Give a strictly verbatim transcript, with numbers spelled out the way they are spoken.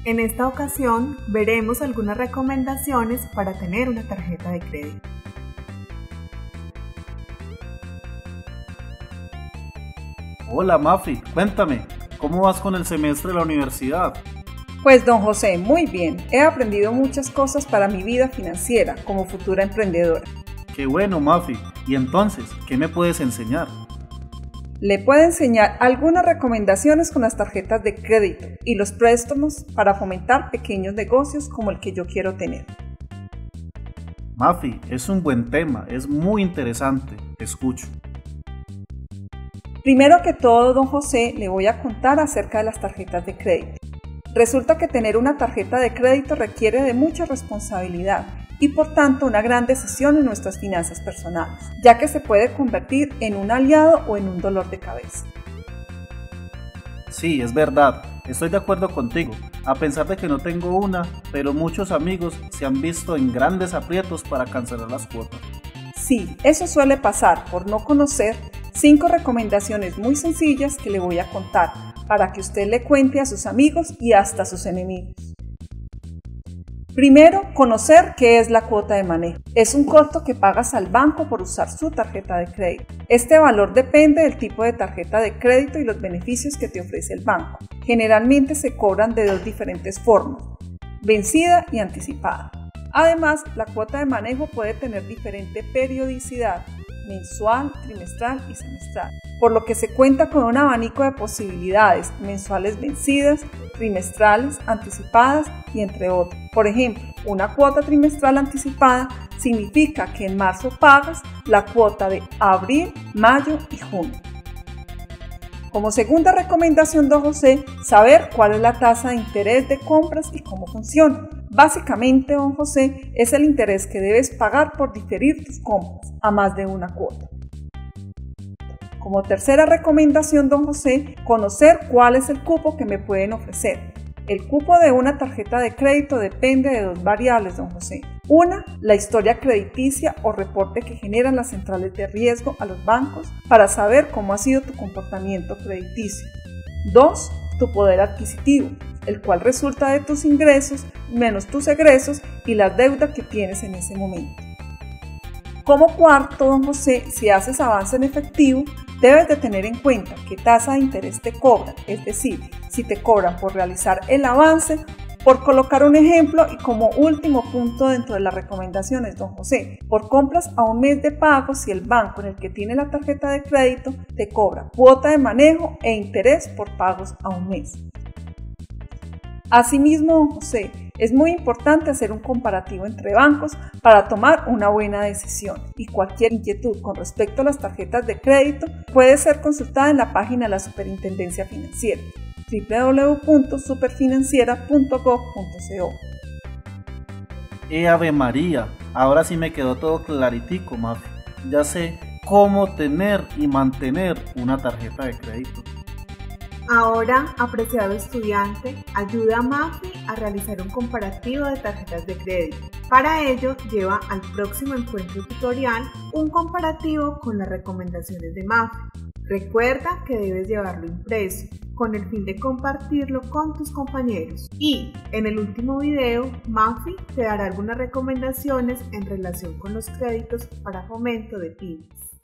En esta ocasión veremos algunas recomendaciones para tener una tarjeta de crédito. Hola Mafi, cuéntame, ¿cómo vas con el semestre de la universidad? Pues don José, muy bien. He aprendido muchas cosas para mi vida financiera como futura emprendedora. Qué bueno Mafi, y entonces, ¿qué me puedes enseñar? Le puedo enseñar algunas recomendaciones con las tarjetas de crédito y los préstamos para fomentar pequeños negocios como el que yo quiero tener. Mafi, es un buen tema, es muy interesante, te escucho. Primero que todo, don José, le voy a contar acerca de las tarjetas de crédito. Resulta que tener una tarjeta de crédito requiere de mucha responsabilidad y por tanto una gran decisión en nuestras finanzas personales, ya que se puede convertir en un aliado o en un dolor de cabeza. Sí, es verdad, estoy de acuerdo contigo, a pesar de que no tengo una, pero muchos amigos se han visto en grandes aprietos para cancelar las cuotas. Sí, eso suele pasar por no conocer cinco recomendaciones muy sencillas que le voy a contar para que usted le cuente a sus amigos y hasta a sus enemigos. Primero, conocer qué es la cuota de manejo. Es un costo que pagas al banco por usar su tarjeta de crédito. Este valor depende del tipo de tarjeta de crédito y los beneficios que te ofrece el banco. Generalmente se cobran de dos diferentes formas, vencida y anticipada. Además, la cuota de manejo puede tener diferente periodicidad, mensual, trimestral y semestral, por lo que se cuenta con un abanico de posibilidades mensuales vencidas, trimestrales, anticipadas y entre otros. Por ejemplo, una cuota trimestral anticipada significa que en marzo pagas la cuota de abril, mayo y junio. Como segunda recomendación, don José, saber cuál es la tasa de interés de compras y cómo funciona. Básicamente, don José, es el interés que debes pagar por diferir tus compras a más de una cuota. Como tercera recomendación, don José, conocer cuál es el cupo que me pueden ofrecer. El cupo de una tarjeta de crédito depende de dos variables, don José. Una, la historia crediticia o reporte que generan las centrales de riesgo a los bancos para saber cómo ha sido tu comportamiento crediticio. Dos, tu poder adquisitivo, el cual resulta de tus ingresos menos tus egresos y la deuda que tienes en ese momento. Como cuarto, don José, si haces avance en efectivo, debes de tener en cuenta qué tasa de interés te cobran, es decir, si te cobran por realizar el avance. Por colocar un ejemplo y como último punto dentro de las recomendaciones, don José, por compras a un mes de pago si el banco en el que tiene la tarjeta de crédito te cobra cuota de manejo e interés por pagos a un mes. Asimismo, don José, es muy importante hacer un comparativo entre bancos para tomar una buena decisión y cualquier inquietud con respecto a las tarjetas de crédito puede ser consultada en la página de la Superintendencia Financiera doble u doble u doble u punto superfinanciera punto gov punto co. ¡Eh, Ave María! Ahora sí me quedó todo claritico, Mafi. Ya sé cómo tener y mantener una tarjeta de crédito. Ahora, apreciado estudiante, ayuda a Mafi a realizar un comparativo de tarjetas de crédito. Para ello, lleva al próximo encuentro tutorial un comparativo con las recomendaciones de Mafi. Recuerda que debes llevarlo impreso, con el fin de compartirlo con tus compañeros. Y en el último video, Mafi te dará algunas recomendaciones en relación con los créditos para fomento de pymes.